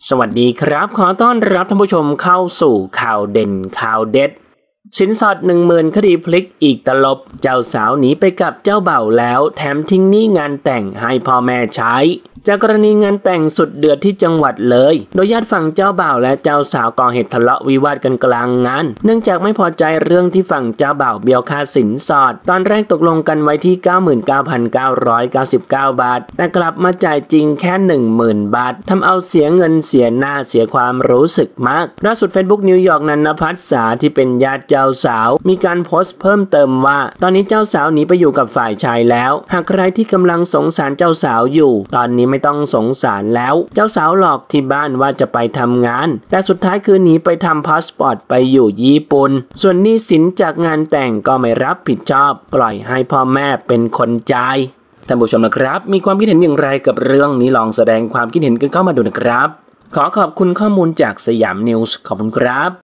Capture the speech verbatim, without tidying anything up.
สวัสดีครับขอต้อนรับท่านผู้ชมเข้าสู่ข่าวเด่นข่าวเด็ดสินสอดหนึ่งหมื่นคดีพลิกอีกตลบเจ้าสาวหนีไปกับเจ้าเบ่าวแล้วแถมทิ้งหนี้งานแต่งให้พ่อแม่ใช้จากกรณีงานแต่งสุดเดือดที่จังหวัดเลยโดยญาติฝั่งเจ้าบ่าวและเจ้าสาวก่อเหตุทะเลาะวิวาทกันกลางงานเนื่องจากไม่พอใจเรื่องที่ฝั่งเจ้าบ่าวเบี้ยวค่าสินสอดตอนแรกตกลงกันไว้ที่ เก้าหมื่นเก้าพันเก้าร้อยเก้าสิบเก้า บาทแต่กลับมาจ่ายจริงแค่ หนึ่งหมื่น บาททำเอาเสียเงินเสียหน้าเสียความรู้สึกมากล่าสุด Facebook นิวยอร์กนันนภัสสาที่เป็นญาติเจ้าสาวมีการโพสต์เพิ่มเติมว่าตอนนี้เจ้าสาวหนีไปอยู่กับฝ่ายชายแล้วหากใครที่กำลังสงสารเจ้าสาวอยู่ตอนนี้ไม่ต้องสงสารแล้วเจ้าสาวหลอกที่บ้านว่าจะไปทำงานแต่สุดท้ายคือหนีไปทำพาสปอร์ตไปอยู่ญี่ปุ่นส่วนหนี้สินจากงานแต่งก็ไม่รับผิดชอบปล่อยให้พ่อแม่เป็นคนจ่ายท่านผู้ชมนะครับมีความคิดเห็นอย่างไรกับเรื่องนี้ลองแสดงความคิดเห็นกันเข้ามาดูนะครับขอขอบคุณข้อมูลจากสยามนิวส์ขอบคุณครับ